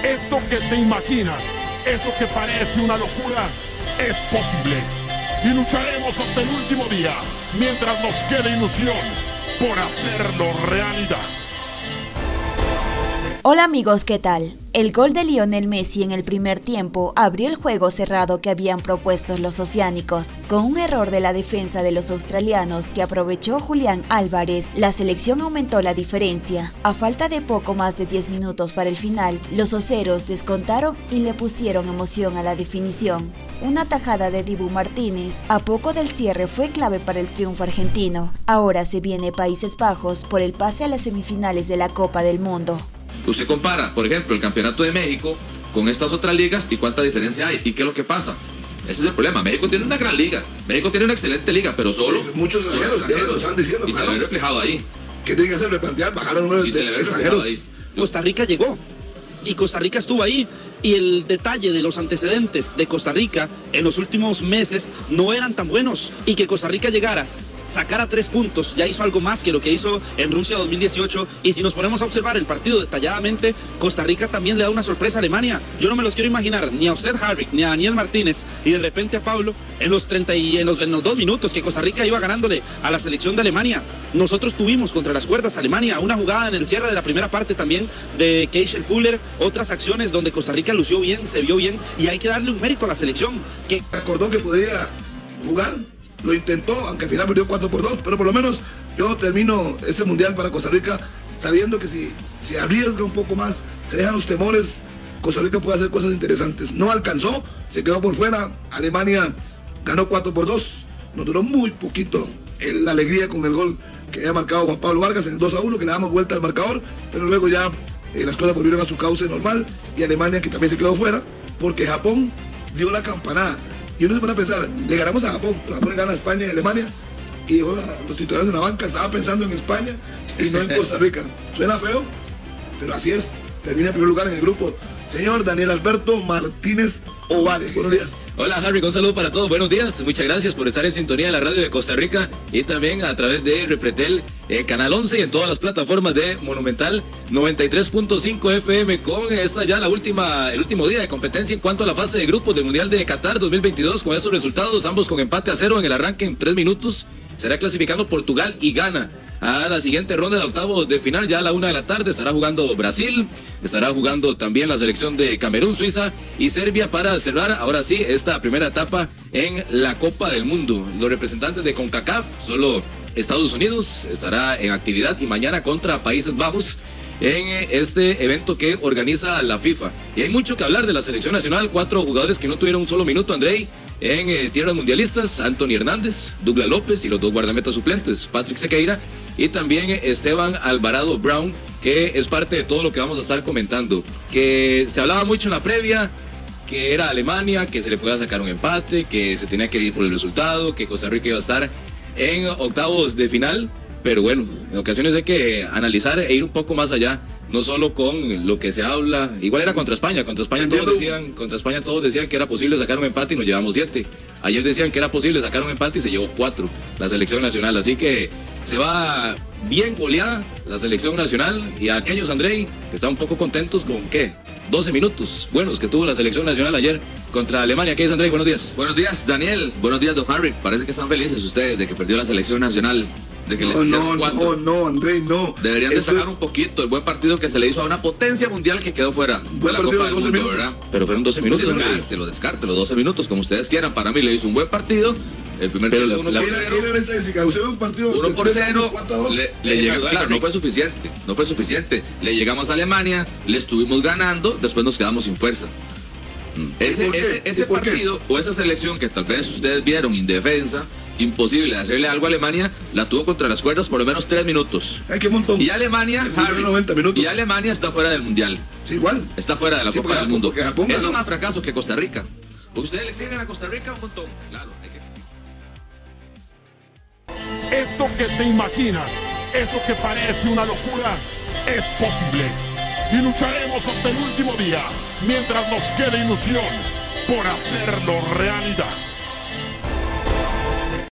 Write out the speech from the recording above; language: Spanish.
Eso que te imaginas, eso que parece una locura, es posible. Y lucharemos hasta el último día, mientras nos quede ilusión, por hacerlo realidad. Hola amigos, ¿qué tal? El gol de Lionel Messi en el primer tiempo abrió el juego cerrado que habían propuesto los oceánicos. Con un error de la defensa de los australianos que aprovechó Julián Álvarez, la selección aumentó la diferencia. A falta de poco más de 10 minutos para el final, los oceros descontaron y le pusieron emoción a la definición. Una tajada de Dibu Martínez a poco del cierre fue clave para el triunfo argentino. Ahora se viene Países Bajos por el pase a las semifinales de la Copa del Mundo. Usted compara, por ejemplo, el Campeonato de México con estas otras ligas y cuánta diferencia hay. ¿Y qué es lo que pasa? Ese es el problema. México tiene una gran liga. México tiene una excelente liga, pero solo muchos extranjeros, lo están diciendo, y claro, se ve reflejado ahí. ¿Qué tiene que hacer? Replantear, bajar a número de extranjeros. Ahí. Costa Rica llegó. Y Costa Rica estuvo ahí. Y el detalle de los antecedentes de Costa Rica en los últimos meses no eran tan buenos. Y que Costa Rica llegara, sacara 3 puntos, ya hizo algo más que lo que hizo en Rusia 2018. Y si nos ponemos a observar el partido detalladamente, Costa Rica también le da una sorpresa a Alemania. Yo no me los quiero imaginar, ni a usted, Harvick, ni a Daniel Martínez, y de repente a Pablo, en los 2 minutos que Costa Rica iba ganándole a la selección de Alemania. Nosotros tuvimos contra las cuerdas a Alemania una jugada en el cierre de la primera parte también de Keishel Puller, otras acciones donde Costa Rica lució bien, se vio bien, y hay que darle un mérito a la selección. Que acordó que podía jugar. Lo intentó, aunque al final perdió 4-2, pero por lo menos yo termino este mundial para Costa Rica sabiendo que si arriesga un poco más, se dejan los temores, Costa Rica puede hacer cosas interesantes. No alcanzó, se quedó por fuera. Alemania ganó 4-2, nos duró muy poquito la alegría con el gol que había marcado Juan Pablo Vargas en el 2-1, que le damos vuelta al marcador, pero luego ya las cosas volvieron a su cauce normal, y Alemania, que también se quedó fuera, porque Japón dio la campanada. Y uno se pone a pensar, le ganamos a Japón, Japón le gana a España y Alemania, y los titulares en la banca estaban pensando en España y no en Costa Rica. Suena feo, pero así es. Termina en primer lugar en el grupo señor Daniel Alberto Martínez Ovales. Buenos días. Hola Harry, un saludo para todos, buenos días, muchas gracias por estar en sintonía de la radio de Costa Rica y también a través de Repretel, Canal 11 y en todas las plataformas de Monumental 93.5 FM con esta ya el último día de competencia en cuanto a la fase de grupos del Mundial de Qatar 2022 con estos resultados, ambos con empate a 0 en el arranque en 3 minutos. Será clasificando Portugal y Ghana a la siguiente ronda de octavos de final. Ya a la 1 de la tarde estará jugando Brasil, estará jugando también la selección de Camerún, Suiza y Serbia para cerrar ahora sí esta primera etapa en la Copa del Mundo. Los representantes de CONCACAF, solo Estados Unidos estará en actividad y mañana contra Países Bajos en este evento que organiza la FIFA. Y hay mucho que hablar de la selección nacional, 4 jugadores que no tuvieron un solo minuto, Andrei, en tierras mundialistas: Anthony Hernández, Douglas López y los 2 guardametas suplentes, Patrick Sequeira y también Esteban Alvarado Brown, que es parte de todo lo que vamos a estar comentando. Que se hablaba mucho en la previa, que era Alemania, que se le podía sacar un empate, que se tenía que ir por el resultado, que Costa Rica iba a estar en octavos de final. Pero bueno, en ocasiones hay que analizar e ir un poco más allá, no solo con lo que se habla. Igual era contra España todos decían que era posible sacar un empate y nos llevamos 7. Ayer decían que era posible sacar un empate y se llevó 4 la selección nacional, así que se va bien goleada la selección nacional. Y a aquellos, Andrei, que están un poco contentos con ¿qué? 12 minutos buenos que tuvo la selección nacional ayer contra Alemania. ¿Qué es, Andrei? Buenos días. Buenos días, Daniel. Buenos días, don Harry. Parece que están felices ustedes de que perdió la selección nacional. De que no, Andrei, no. Deberían destacar un poquito el buen partido que se le hizo a una potencia mundial que quedó fuera de la Copa del Mundo, ¿verdad? Pero fueron 12 minutos. Descártelo, 12 minutos, como ustedes quieran. Para mí le hizo un buen partido. El primer partido 1 por 0. Le llegó, claro, no fue suficiente. Le llegamos a Alemania, le estuvimos ganando, después nos quedamos sin fuerza. Ese partido o esa selección que tal vez ustedes vieron indefensa, imposible de hacerle algo a Alemania, la tuvo contra las cuerdas por lo menos 3 minutos. ¿Qué montón? Y Alemania, Harry, 90 minutos. Y Alemania está fuera del Mundial. Sí, igual. Está fuera de la Copa del Mundo. Japón, es más fracaso que Costa Rica. ¿Ustedes le siguen a Costa Rica un montón? Claro, hay que... Eso que te imaginas, eso que parece una locura, es posible. Y lucharemos hasta el último día, mientras nos quede ilusión, por hacerlo realidad.